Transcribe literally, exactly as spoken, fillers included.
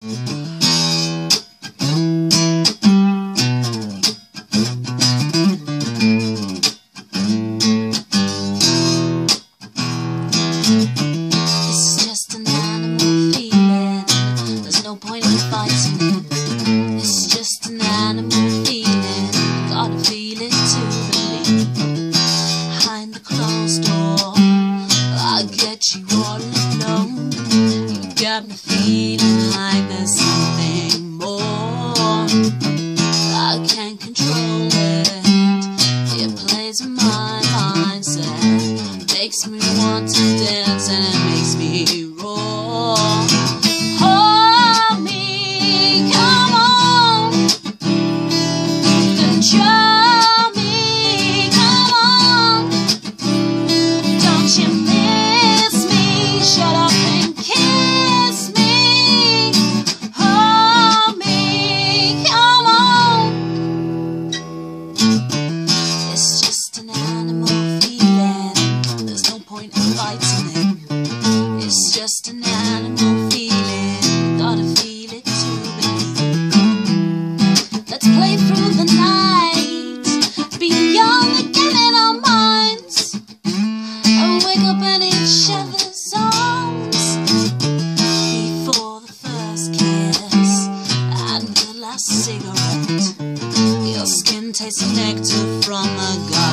It's just an animal feeling. There's no point in fighting it. It's just an animal feeling. Gotta feel it to believe. Behind the closed door, I get you all alone. You got me feeling like there's something more. I can't control it. It plays in my mindset. Makes me want to dance and it makes me roar. Hold me, come on, control me, come on. Don't you miss me? Shut up and kiss me. Hold me, come on. It's just an animal feeling. There's no point in fighting it. It's just an animal feeling. Gotta feel it to believe. Let's play through the night, be young again in our minds, and wake up in each other's arms. Before the first kiss and the last cigarette, your skin tastes nectar from the garden.